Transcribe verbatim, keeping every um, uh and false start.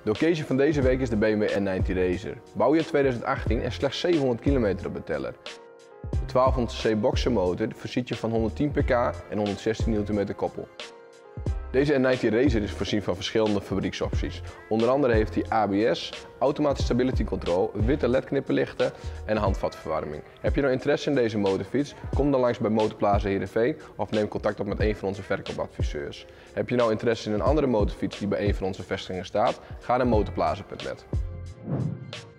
De occasion van deze week is de B M W N negentig Racer. Bouwjaar tweeduizend achttien en slechts zevenhonderd kilometer op de teller. De twaalfhonderd cc boxermotor voorziet je van honderdtien pk en honderdzestien newtonmeter koppel. Deze N negentig Racer is voorzien van verschillende fabrieksopties. Onder andere heeft hij A B S, automatische stability control, witte L E D-knipperlichten en handvatverwarming. Heb je nou interesse in deze motorfiets? Kom dan langs bij Motorplaza Heerenveen of neem contact op met een van onze verkoopadviseurs. Heb je nou interesse in een andere motorfiets die bij een van onze vestigingen staat? Ga naar motorplaza punt net.